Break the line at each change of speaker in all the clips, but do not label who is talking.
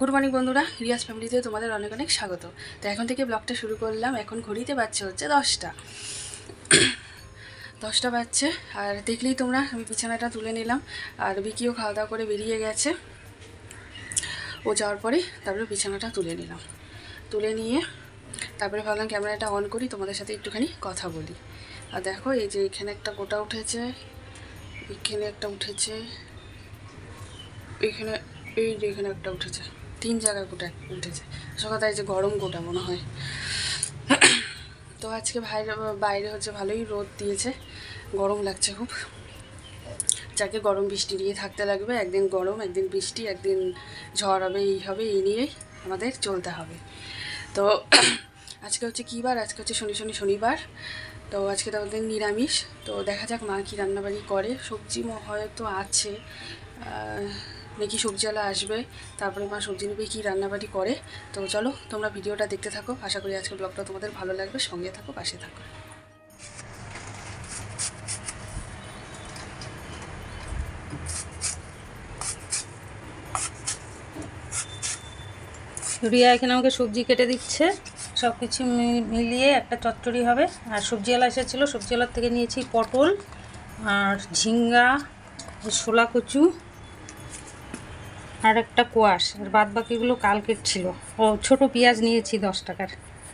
Good morning বন্ধুরা, রিয়াজ ফ্যামিলিতে তোমাদের অনেক অনেক স্বাগত। তো এখন থেকে ব্লগটা শুরু করলাম। এখন ঘড়িতে বাজছে হচ্ছে 10টা বাজছে। আর দেখলেই তোমরা, আমি বিছানাটা তুলে নিলাম। আর বিকিও খাওয়া দাওয়া করে বেরিয়ে গেছে। ও যাওয়ার পরে তারপরে বিছানাটা তুলে নিলাম। তুলে নিয়ে তারপরে ভাবলাম ক্যামেরাটা অন করি, তোমাদের সাথে একটুখানি কথা বলি। আর দেখো, এই যে এখানে একটা গোটা উঠেছে, এখানে একটা উঠেছে, এখানে এই যে এখানে একটা উঠেছে, 3 জায়গায় গোটা উঠেছে। সকাল তাই যে গরম গোটা মনে হয়। তো আজকে বাইরে হচ্ছে ভালোই রোদ দিয়েছে, গরম লাগছে খুব। যাকে গরম বৃষ্টি নিয়ে থাকতে লাগবে, একদিন গরম একদিন বৃষ্টি, একদিন ঝড় হবে, এই হবে, এই নিয়েই আমাদের চলতে হবে। তো আজকে হচ্ছে কী বার? আজকে হচ্ছে শনিবার। তো আজকে তো ওদের নিরামিষ। তো দেখা যাক মা কী রান্নাবাড়ি করে। সবজি হয়তো আছে, নাকি সবজিওয়ালা আসবে, তারপরে মা সবজি নেবে, কী রান্নাবাড়ি করে। তো চলো তোমরা ভিডিওটা দেখতে থাকো। আশা করি আজকের ব্লগটা তোমাদের ভালো লাগবে। সঙ্গে থাকো, পাশে থাকো।
রিয়া এখানে আমাকে সবজি কেটে দিচ্ছে, সব কিছু মিলিয়ে একটা চচ্চড়ি হবে। আর সবজিওয়ালা এসেছিলো, সবজিওয়ালার থেকে নিয়েছি পটল আর ঝিঙ্গা, শোলা কচু আর একটা কোয়াশ। আর বাদ বাকিগুলো কালকের ছিল। ও ছোটো পেঁয়াজ নিয়েছি 10 টাকার।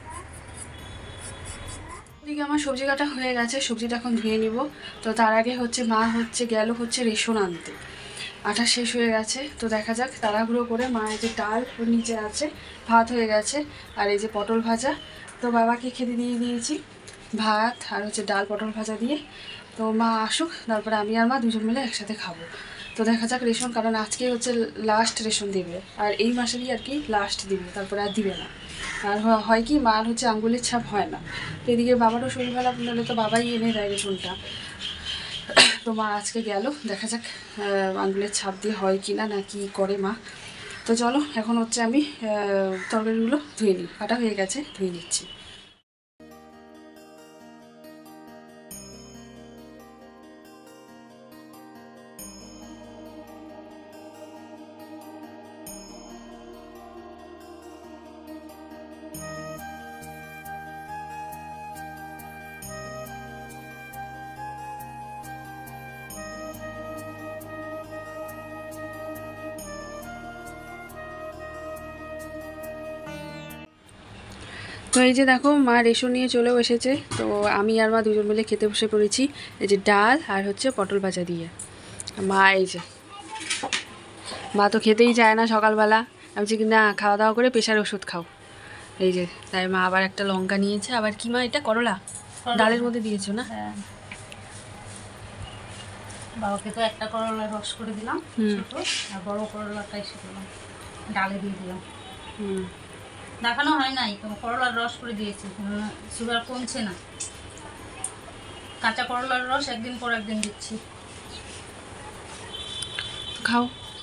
ওদিকে আমার সবজি কাটা হয়ে গেছে, সবজিটা এখন ধুয়ে নিব। তো তার আগে হচ্ছে মা গেল রেশন আনতে। আটা শেষ হয়ে গেছে। তো দেখা যাক, তাড়াহুড়ো করে মা এই যে ডাল নিচে আছে, ভাত হয়ে গেছে, আর এই যে পটল ভাজা। তো বাবাকে খেতে দিয়ে দিয়েছি ভাত আর হচ্ছে ডাল পটল ভাজা দিয়ে। তো মা আসুক, তারপরে আমি আর মা দুজন মিলে একসাথে খাবো। তো দেখা যাক রেশন, কারণ আজকে হচ্ছে লাস্ট রেশন দিবে, আর এই মাসেরই আর কি লাস্ট দিবে, তারপরে আর দিবে না। আর হয় কি, মার হচ্ছে আঙ্গুলের ছাপ হয় না। তো এদিকে বাবারও শরীর খারাপ হলে তো বাবাই এনে দেয় রেশনটা। তো মা আজকে গেল, দেখা যাক আঙ্গুলের ছাপ দিয়ে হয় কি না, না কি করে মা। তো চলো এখন হচ্ছে আমি তরকারিগুলো ধুয়ে নিই। কাটা হয়ে গেছে, ধুয়ে নিচ্ছি। তো এই যে দেখো, মা রেশন নিয়ে চলেও এসেছে। তো আমি আর মা দুজন মিলে খেতে বসে পড়েছি, এই যে ডাল আর হচ্ছে পটল ভাজা দিয়ে। মা এই যে, মা তো খেতেই চায় না সকালবেলা। আমি বলছি না, খাওয়া দাওয়া করে প্রেশার ওষুধ খাও। এই যে তাই মা আবার একটা লঙ্কা নিয়েছে। আবার কি মা, এটা করলা ডালের মধ্যে দিয়েছো না?
হ্যাঁ, বাবাকে তো একটা করলা রস করে দিলাম ছোট, আর বড় করলাটা এসে দিলাম ডালে দিয়ে দিলাম। দেখানো হয় নাই তো, করলার রস করে দিয়েছি, সুগার কমছে না। কাঁচা করলার রস একদিন পর একদিন দিচ্ছি।
খাও,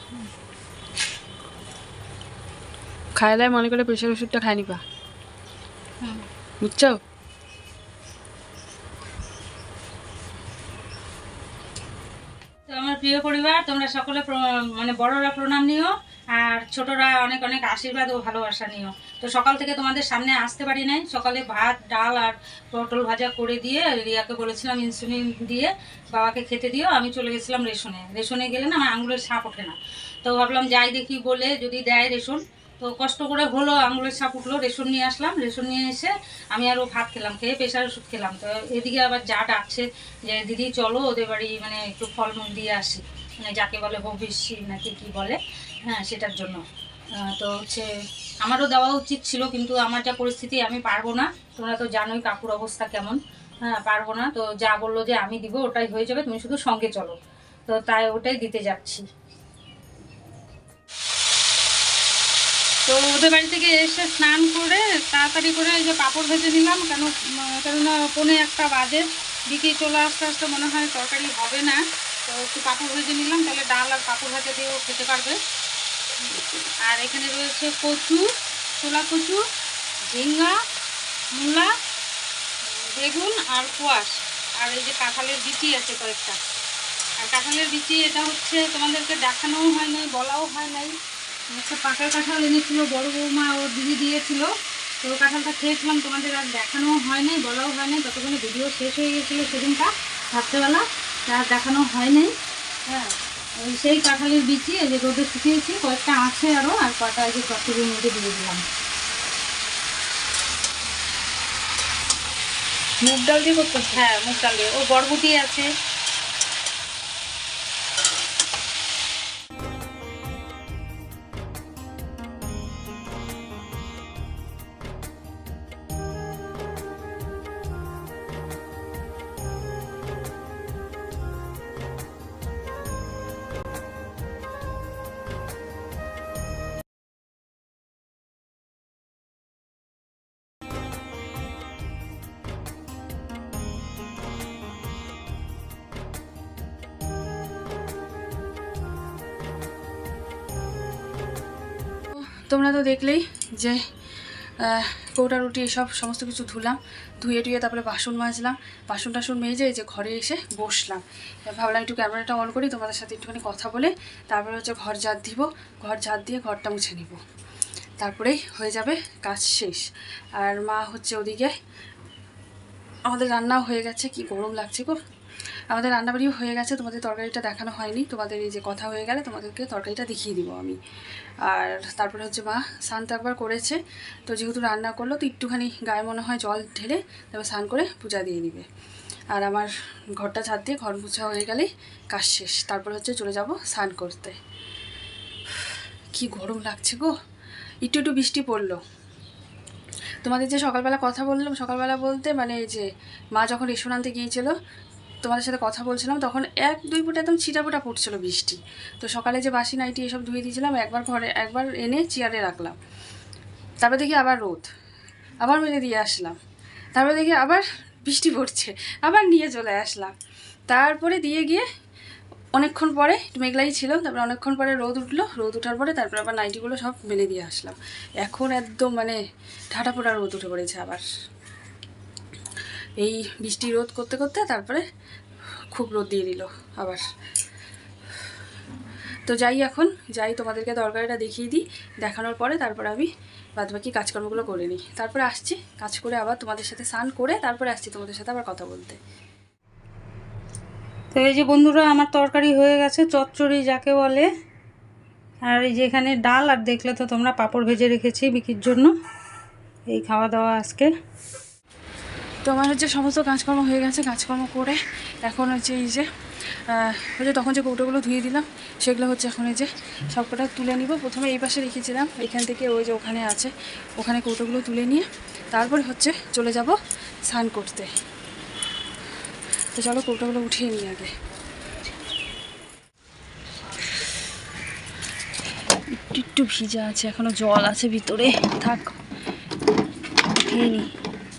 খাইলে মনে করে প্রেশার ওষুধটা খাই নিবা, বুঝছো?
তো আমার প্রিয় পরিবার, তোমরা সকলে মানে বড়রা প্রণাম নিও, আর ছোটরা অনেক অনেক আশীর্বাদ ও ভালোবাসা নিও। তো সকাল থেকে তোমাদের সামনে আসতে পারি নাই। সকালে ভাত ডাল আর পটল ভাজা করে দিয়ে রিয়াকে বলেছিলাম ইনসুলিন দিয়ে বাবাকে খেতে দিও। আমি চলে গেছিলাম রেশনে গেলে না আমার আঙুলের ছাপ ওঠে না। তো ভাবলাম যাই দেখি বলে, যদি দেয় রেশন। তো কষ্ট করে হলো, আঙুলের ছাপ উঠলো, রেশন নিয়ে আসলাম। রেশন নিয়ে এসে আমি আরও ভাত খেলাম, খেয়ে প্রেশার ওষুধ খেলাম। তো এদিকে আবার যা ডাকছে যে দিদি চলো ওদের বাড়ি মানে একটু ফলমূল দিয়ে আসি, মানে যাকে বলে হবিষ্যি নাকি কি বলে, হ্যাঁ সেটার জন্য। তো হচ্ছে আমারও দেওয়া উচিত ছিল, কিন্তু আমার যা পরিস্থিতি আমি পারবো না। তোমরা তো জানোই কাকুর অবস্থা কেমন। হ্যাঁ পারবো না। তো যা বললো যে আমি দিব ওটাই হয়ে যাবে, তুমি শুধু সঙ্গে চলো। তো তাই ওটাই দিতে যাচ্ছি। তো ওদের বাড়ি থেকে এসে স্নান করে তাড়াতাড়ি করে এই যে পাঁপড় ভেজে নিলাম, কেননা 1:45 বাজে। দিকে চলে আসতে আসতে মনে হয় তরকারি হবে না। তো একটু পাঁপড় ভেজে নিলাম, তাহলে ডাল আর পাঁপড় ভাজা দিয়েও খেতে পারবে। আর এখানে রয়েছে কচু, ছোলা কচু, ঝিঙ্গা, মূলা, বেগুন আর কোয়াশ। আর এই যে কাঁঠালের বিচি আছে কয়েকটা। আর কাঁঠালের বিচি এটা হচ্ছে তোমাদেরকে দেখানোও হয় নাই, বলাও হয় নাই। একটা পাকা কাঁঠাল এনেছিল বড় বৌমা, ও দিদি দিয়েছিল। তো কাঁঠালটা খেয়েছিলাম, তোমাদের আর দেখানো হয় নাই, বলাও হয় নাই, ততক্ষণে ভিডিও শেষ হয়ে গেছিলো সেদিনটা রাত্রেবেলা, আর দেখানো হয় নাই। হ্যাঁ, ওই সেই কাঁঠালের বিচি এই যে রোদে শুকিয়েছি, কয়েকটা আছে আরও, আর কটা এই যে চট্টগ্রামের মধ্যে দিয়ে দিলাম।
মুগ ডাল দিয়ে করতে?
হ্যাঁ, মুগ ডাল দিয়ে। ও বরবটি আছে।
তোমরা তো দেখলেই যে কৌটা রুটি এসব সমস্ত কিছু ধুলাম, ধুয়ে টুয়ে তারপরে বাসন মাজলাম, বাসন টাসন মেজে এই যে ঘরে এসে বসলাম। ভাবলাম একটু ক্যামেরাটা অন করি, তোমাদের সাথে একটুখানি কথা বলে তারপরে হচ্ছে ঘর ঝাড় দিব, ঘর ঝাড় দিয়ে ঘরটা মুছে নিব, তারপরেই হয়ে যাবে কাজ শেষ। আর মা হচ্ছে ওদিকে, আমাদের রান্নাও হয়ে গেছে, কি গরম লাগছে গো। আমাদের রান্নাবাড়িও হয়ে গেছে, তোমাদের তরকারিটা দেখানো হয়নি, তোমাদের এই যে কথা হয়ে গেলে তোমাদেরকে তরকারিটা দেখিয়ে দিব আমি। আর তারপরে হচ্ছে মা স্নান তো একবার করেছে, তো যেহেতু রান্না করলো তো একটুখানি গায়ে মনে হয় জল ঢেলে তারপর স্নান করে পূজা দিয়ে দিবে। আর আমার ঘরটা ঝাড় দিয়ে ঘর মুছা হয়ে গেলেই কাজ শেষ, তারপরে হচ্ছে চলে যাব স্নান করতে। কি গরম লাগছে গো। একটু একটু বৃষ্টি পড়লো। তোমাদের যে সকালবেলা কথা বললাম, সকালবেলা বলতে মানে এই যে মা যখন রেশন আনতে গিয়েছিলো তোমাদের সাথে কথা বলছিলাম, তখন 1-2 ফুট একদম ছিটাফোটা পড়ছিল বৃষ্টি। তো সকালে যে বাসি নাইটি এসব ধুয়ে দিয়েছিলাম, একবার ঘরে একবার এনে চেয়ারে রাখলাম, তারপরে দেখি আবার রোদ, আবার মেলে দিয়ে আসলাম, তারপরে দেখি আবার বৃষ্টি পড়ছে, আবার নিয়ে চলে আসলাম। তারপরে দিয়ে গিয়ে অনেকক্ষণ পরে একটু মেঘলাই ছিল, তারপরে অনেকক্ষণ পরে রোদ উঠলো, রোদ ওঠার পরে তারপরে আবার নাইটিগুলো সব মেলে দিয়ে আসলাম। এখন একদম মানে ঠাটা ফোটা রোদ উঠে পড়েছে আবার। এই বৃষ্টি রোদ করতে করতে তারপরে খুব রোদ দিয়ে দিল আবার। তো যাই, এখন যাই, তোমাদেরকে তরকারিটা দেখিয়ে দিই, দেখানোর পরে তারপরে আমি বাদবাকি কাজকর্মগুলো করে নিই, তারপরে আসছি কাজ করে আবার তোমাদের সাথে স্নান করে তারপরে আসছি তোমাদের সাথে আবার কথা বলতে।
তো এই যে বন্ধুরা, আমার তরকারি হয়ে গেছে, চচ্চড়ি যাকে বলে। আর এই যে এখানে ডাল, আর দেখলে তো তোমরা পাঁপড় ভেজে রেখেছি বিক্রির জন্য। এই খাওয়া দাওয়া আজকে।
তো আমার হচ্ছে সমস্ত কাজকর্ম হয়ে গেছে, কাজকর্ম করে এখন হচ্ছে এই যে তখন যে কৌটোগুলো ধুয়ে দিলাম সেগুলো হচ্ছে এখন এই যে সবকটা তুলে নিব। প্রথমে এই পাশে রেখেছিলাম, এখান থেকে ওই যে ওখানে আছে, ওখানে কৌটোগুলো তুলে নিয়ে তারপরে হচ্ছে চলে যাব স্নান করতে। তো চলো কৌটোগুলো উঠিয়ে নিই আগে। একটু একটু ভিজা আছে, এখনো জল আছে ভিতরে, থাক উঠিয়ে নিই।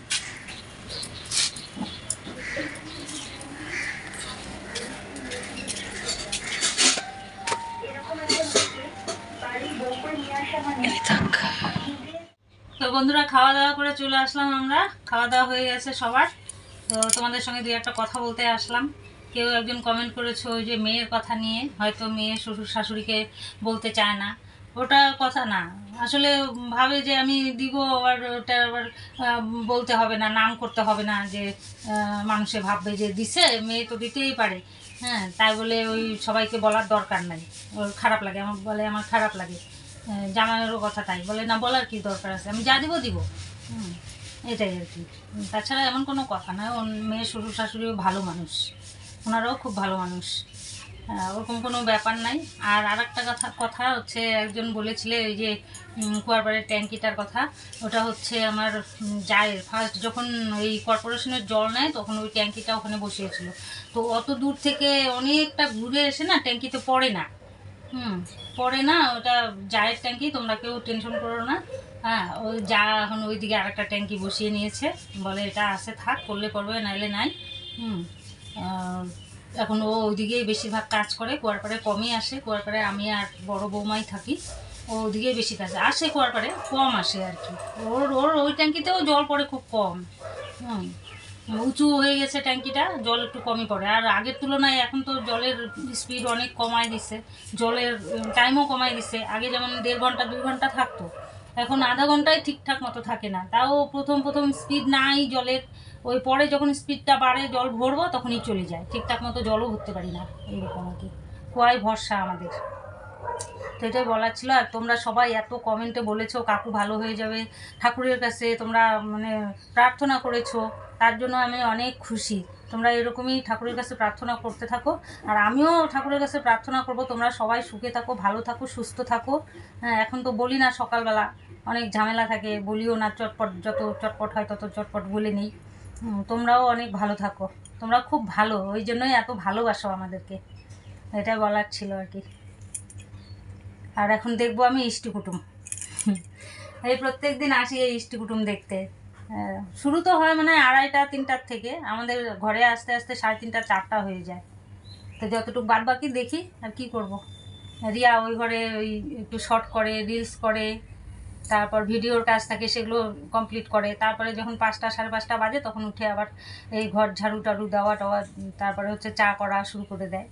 তো বন্ধুরা, খাওয়া দাওয়া করে চলে আসলাম আমরা, খাওয়া দাওয়া হয়ে গেছে সবার। তো তোমাদের সঙ্গে দুই একটা কথা বলতে আসলাম। কেউ একজন কমেন্ট করেছো ওই যে মেয়ের কথা নিয়ে, হয়তো মেয়ে শ্বশুর শাশুড়িকে বলতে চায় না, ওটা কথা না। আসলে ভাবে যে আমি দিব, আবার ওটা আবার বলতে হবে না, নাম করতে হবে না, যে মানুষে ভাববে যে দিছে, মেয়ে তো দিতেই পারে। হ্যাঁ, তাই বলে ওই সবাইকে বলার দরকার নাই। ওর খারাপ লাগে, আমার বলে আমার খারাপ লাগে। জামাইয়েরও কথা তাই বলে, না বলার কি দরকার আছে, আমি যা দিব দিব। এটাই আর কি। তাছাড়া এমন কোনো কথা নয়। ওর মেয়ের শ্বশুর শাশুড়িও ভালো মানুষ, ওনারাও খুব ভালো মানুষ, ওরকম কোনো ব্যাপার নাই। আর একটা কথা হচ্ছে, একজন বলেছিলে ওই যে কুয়ারপাড়ের ট্যাঙ্কিটার কথা, ওটা হচ্ছে আমার জায়ের ফার্স্ট যখন ওই কর্পোরেশনের জল নেয় তখন ওই ট্যাঙ্কিটা ওখানে বসিয়েছিল। তো অত দূর থেকে অনেকটা ঘুরে এসে না ট্যাঙ্কিতে পড়ে না, পড়ে না, ওটা জায়ের ট্যাঙ্কি, তোমরা কেউ টেনশন করো না। হ্যাঁ, ওই যা এখন ওইদিকে আরেকটা ট্যাঙ্কি বসিয়ে নিয়েছে, বলে এটা আসে থাক, করলে করবে নাইলে নাই। এখন ও ওইদিকেই বেশিরভাগ কাজ করে, কুয়ারপাড়ে কমই আসে। কুয়ারপাড়ে আমি আর বড় বৌমাই থাকি, ও ওদিকেই বেশি কাজ আসে, কুয়ারপাড়ে কম আসে আর কি। ওর ওই ট্যাঙ্কিতেও জল পড়ে খুব কম। উঁচু হয়ে গেছে ট্যাঙ্কিটা, জল একটু কমই পড়ে। আর আগের তুলনায় এখন তো জলের স্পিড অনেক কমায় দিচ্ছে, জলের টাইমও কমায় দিচ্ছে। আগে যেমন 1.5 ঘন্টা 2 ঘন্টা থাকতো, এখন আধা ঘন্টায় ঠিকঠাক মতো থাকে না। তাও প্রথম প্রথম স্পিড নাই জলের, ওই পরে যখন স্পিডটা বাড়ে জল ভরবো তখনই চলে যায়, ঠিকঠাক মতো জলও ভরতে পারি না, এইরকম আর কি। কুয়ায় ভরসা আমাদের, তো এটাই বলার ছিল। আর তোমরা সবাই এত কমেন্টে বলেছো কাকু ভালো হয়ে যাবে, ঠাকুরের কাছে তোমরা মানে প্রার্থনা করেছো, তার জন্য আমি অনেক খুশি। তোমরা এরকমই ঠাকুরের কাছে প্রার্থনা করতে থাকো, আর আমিও ঠাকুরের কাছে প্রার্থনা করব তোমরা সবাই সুখে থাকো, ভালো থাকো, সুস্থ থাকো। হ্যাঁ, এখন তো বলি না, সকালবেলা অনেক ঝামেলা থাকে, বলিও না, চটপট যত চটপট হয় তত চটপট বলে নেই। তোমরাও অনেক ভালো থাকো, তোমরা খুব ভালো, ওই জন্যই এত ভালোবাসো আমাদেরকে, এটা বলার ছিল আর কি। আর এখন দেখবো আমি ইষ্টি কুটুম, এই প্রত্যেক দিন আসি এই ইষ্টি কুটুম দেখতে। শুরু তো হয় মানে 2:30 3টার থেকে, আমাদের ঘরে আসতে আসতে 3:30 4টা হয়ে যায়। তো যতটুকু বাদ বাকি দেখি, আর কি করব। রিয়া ওই ঘরে ওই একটু শর্ট করে, রিলস করে, তারপর ভিডিওর কাজ থাকে সেগুলো কমপ্লিট করে। তারপরে যখন 5টা 5:30 বাজে তখন উঠে আবার এই ঘর ঝাড়ু টাড়ু দেওয়া টাওয়া, তারপরে হচ্ছে চা করা শুরু করে দেয়।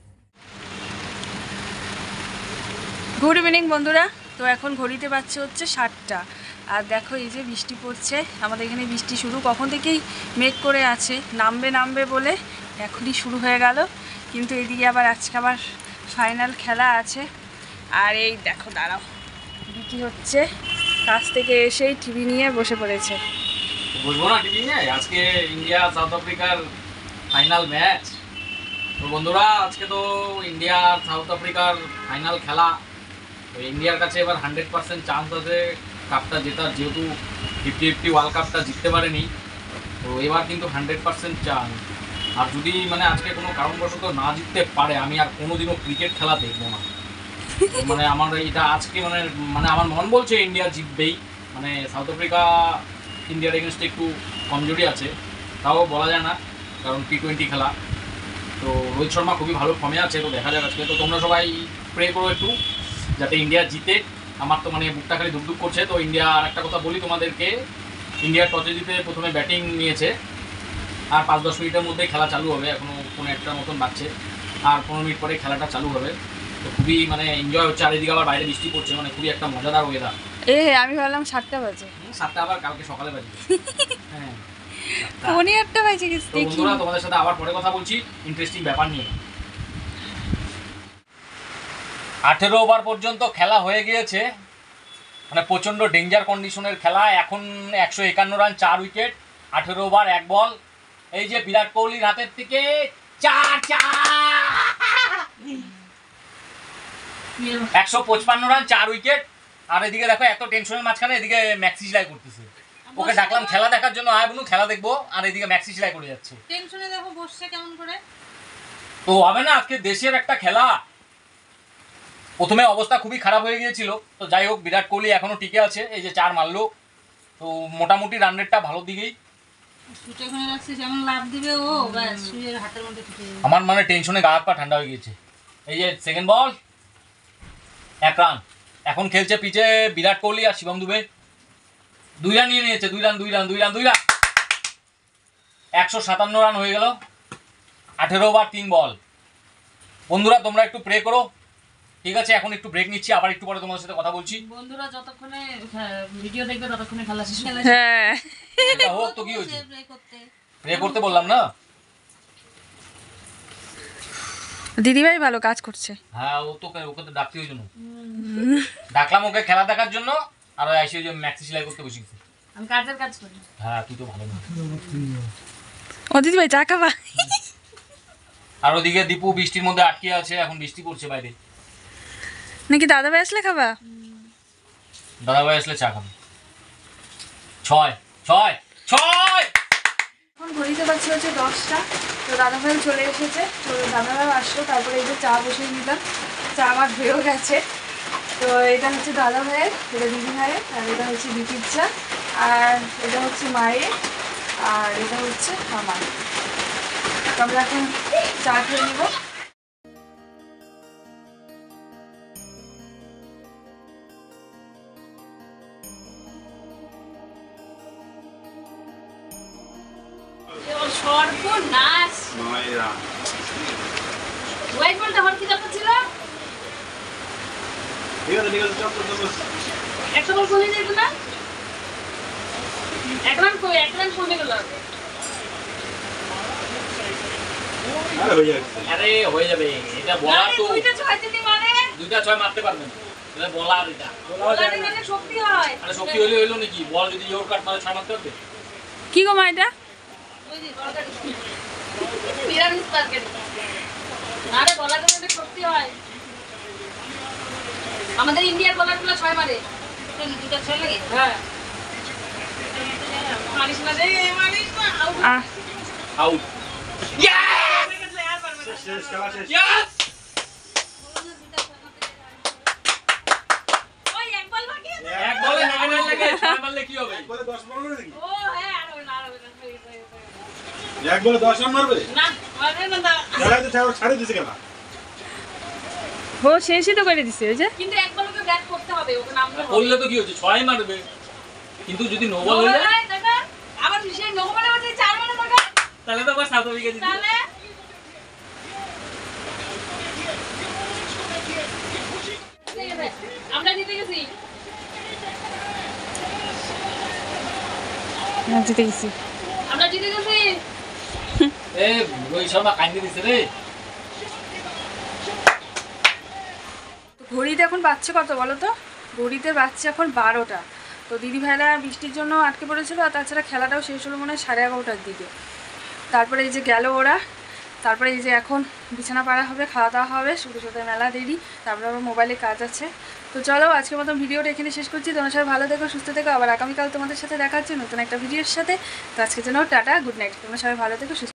গুড ইভিনিং বন্ধুরা। তো এখন ঘড়িতে বাজছে হচ্ছে 7টা, আর দেখো এই যে বৃষ্টি পড়ছে। আমাদের এখানে বৃষ্টি শুরু কখন থেকেই মেঘ করে আছে, নামবে নামবে বলে এখনই শুরু হয়ে গেল। কিন্তু এদিকে আবার আজকে আবার ফাইনাল খেলা আছে। আর এই দেখো, দাঁড়াও, বিটি হচ্ছে কাছ থেকে এসেই টিভি নিয়ে বসে পড়েছে।
বলবো না টিভি নিয়ে, আজকে ইন্ডিয়া সাউথ আফ্রিকার ফাইনাল ম্যাচ। তো বন্ধুরা, আজকে তো ইন্ডিয়া আর সাউথ আফ্রিকার ফাইনাল খেলা। তো ইন্ডিয়ার কাছে এবার 100% চান্স আছে কাপটা জেতার, যেহেতু 50-50 ওয়ার্ল্ড কাপটা জিততে পারেনি। তো এবার কিন্তু 100% চান্স। আর যদি মানে আজকে কোনো কারণবশত না জিততে পারে, আমি আর কোনোদিনও ক্রিকেট খেলা দেখবো না। মানে আমার এটা আজকে মানে মানে আমার মন বলছে ইন্ডিয়া জিতবেই। মানে সাউথ আফ্রিকা ইন্ডিয়ার এগেনস্টে একটু কমজোরি আছে, তাও বলা যায় না, কারণ T20 খেলা। তো রোহিত শর্মা খুবই ভালো ফর্মে আছে, তো দেখা যাক আজকে। তো তোমরা সবাই প্রে করো একটু যাতে ইন্ডিয়া জিতে। আমার তো মানে বুকটা খালি ধুকধুক করছে। তো ইন্ডিয়া, আর একটা কথা বলি তোমাদেরকে, ইন্ডিয়া টসে জিতে প্রথমে ব্যাটিং নিয়েছে, আর 5-10 মিনিটের মধ্যে খেলা চালু হবে। এখনও 1:15 মতন বাজছে, আর 15 মিনিট পরে খেলাটা চালু হবে। তো খুবই মানে এনজয় হচ্ছে। আর এদিকে আবার বাইরে বৃষ্টি পড়ছে, মানে খুবই একটা মজাদার ওয়েদার।
আমি ভাবলাম 7টা বাজে।
7টা আবার কালকে সকালে বাজে। হ্যাঁ,
8টা বাজে গেছে।
তো বন্ধুরা, তোমাদের সাথে আবার পরে কথা বলছি ইন্টারেস্টিং ব্যাপার নিয়ে। 18 ওভার পর্যন্ত খেলা হয়ে গিয়েছে, মানে প্রচণ্ড ডেঞ্জার কন্ডিশনের খেলা। এখন 151 রান, 4 উইকেট, 18 ওভার 1 বল। এই যে বিরাট কোহলির হাতের থেকে 155 রান, 4 উইকেট। আর এদিকে দেখো, এত টেনশনের মাঝখানে এদিকে ম্যাক্সি সেলাই করতেছে। ওকে ডাকলাম খেলা দেখার জন্য, আয় বলুন খেলা দেখবো, আর এদিকে ম্যাক্সি সেলাই করে যাচ্ছে।
টেনশনে দেখো বসছে কেমন করে।
তো হবে না, আজকে দেশের একটা খেলা। প্রথমে অবস্থা খুবই খারাপ হয়ে গিয়েছিল, তো যাই হোক, বিরাট কোহলি এখনো টিকে আছে, এই যে 4 মারলো। তো মোটামুটি রান রেটটা ভালোর দিকেই।
ছুটে ওখানে রাখছে, যেমন লাভ দিবে ও ব্যাস সুইয়ের হাতের মধ্যে ছুটে যাবে।
আমার মানে টেনশনে গা হাত পা ঠান্ডা হয়ে গিয়েছে। এই যে সেকেন্ড বল, 1 রান। এখন খেলছে পিচে বিরাট কোহলি আর শিবম দুবে। 2 রান নিয়ে নিয়েছে, 2 run 2 run 2 run 2 run, 157 run হয়ে গেল। 18 ওভার 3 বল। বন্ধুরা, তোমরা একটু প্রে করো, ঠিক আছে? এখন একটু ব্রেক নিচ্ছি, আবার একটু পরে তোমাদের সাথে কথা বলছি।
বন্ধুরা যতক্ষণে ভিডিও দেখবে ততক্ষণে খেলা শেষ হয়ে
হ্যাঁ,
এটা হোক তো কি হয়েছে,
প্লে করতে।
প্রে করতে বললাম না।
দিদিভাই ভালো কাজ করছে।
হ্যাঁ, ওকে তো ডাকতে ওই জন্য ডাকলাম, ওকে খেলা দেখার জন্য। আর এসে ওই যে ম্যাক্সি সেলাই করতে বসে গেছে।
আমি কাজের কাজ করি।
হ্যাঁ, তুই তো ভালো না।
ও দিদিভাই চা খাবা?
আর ওদিকে দীপু বৃষ্টির মধ্যে আটকে আছে, এখন বৃষ্টি পড়ছে বাইরে।
নাকি দাদাভাই আসলে খাবা?
দাদাভাই আসলে চা খাবে। 6 6 6।
এখন ঘড়িতে বাজছে হচ্ছে 10টা। তো দাদাভাই চলে এসেছে, তো দাদাভাই আসলো, তারপরে এই যে চা বসিয়ে দিলাম। চা আমার হয়েও গেছে। তো এটা হচ্ছে দাদাভাইয়ের, এটা দিদিভাইয়ের, আর এটা হচ্ছে বিটির চা, আর এটা হচ্ছে মায়ের, আর এটা হচ্ছে আমার। তো আমরা এখন চা খেয়ে নেবো।
হোয়াইট বলটা হল কি দরকার ছিল?
ঠিক আছে চল
একটা বল বলে দিত না? এক রান কমে গেল।
আরে হয়ে যাচ্ছে
আরে হয়ে যাবে, এটা বলার তো
দুইটা ছয় দিতে মানে
দুইটা ছয় মারতে পারবেন, এটা বলার, এটা
বলারে মানে শক্তি হয়।
আরে শক্তি হইলো নাকি, বল যদি ইয়োর কাট মারে ছয় মারতে পারবে।
কি গো মা এটা?
ওই যে বলটা পিরামিড মার্কেট। আরে বলারে মানে শক্তি হয়। আমাদের ইন্ডিয়ার বলারগুলো ছয় মারে। দুটো ছয় লাগে? হ্যাঁ। মারিস না রে, মারিস না।
আউট।
শেষ খেলা শেষ
ইয়েস!
ওই এক বল বাকি আছে।
এক বলে 9 লাগে, ছয় মারলে কি হবে?
বলে 10 বল মারবে নাকি
ও হ্যাঁ, আর হবে না।
এক বলে 10 রান মারবে
না, মারবে না দা।
খেলা তো ছাড়ে দিছে খেলা
ও শেষই তো করে দিছে ওই যে।
কিন্তু এক বলকে ব্যাট করতে হবে, ওকে নামতে হবে।
করলে তো কি হচ্ছে, ছয় মারবে, কিন্তু যদি নো বল হয়ে যায়
দেখা আবার সেই নগমানে মধ্যে চার মানে দেখা
তাহলে তো আবার সাউথ আফ্রিকা জিতবে।
তাহলে আমরা জিতে গেছি।
জিতে গেছি।
আমরা জিতে গেছি।
এ রোহিত শর্মা কাইন্দি দিছে রে।
ঘড়িতে এখন বাজছে কত বলো তো? ঘড়িতে বাজছে এখন 12টা। তো দিদি ভাইরা বৃষ্টির জন্য আটকে পড়েছিল, আর তাছাড়া খেলাটাও শেষ হলো মনে হয় 11:30টার দিকে। তারপরে এই যে গেল ওরা, তারপরে এই যে এখন বিছানা পাড়া হবে, খাওয়া দাওয়া হবে, শুধু শুধু মেলা দেরি, তারপরে আবার মোবাইলে কাজ আছে। তো চলো আজকের মতো ভিডিওটা এখানে শেষ করছি। তোমরা সবাই ভালো থেকো, সুস্থ থেকো, আবার আগামীকাল তোমাদের সাথে দেখা হচ্ছে নতুন একটা ভিডিওর সাথে। তো আজকের জন্য টাটা, গুড নাইট। তোমরা সবাই ভালো থেকো, সুস্থ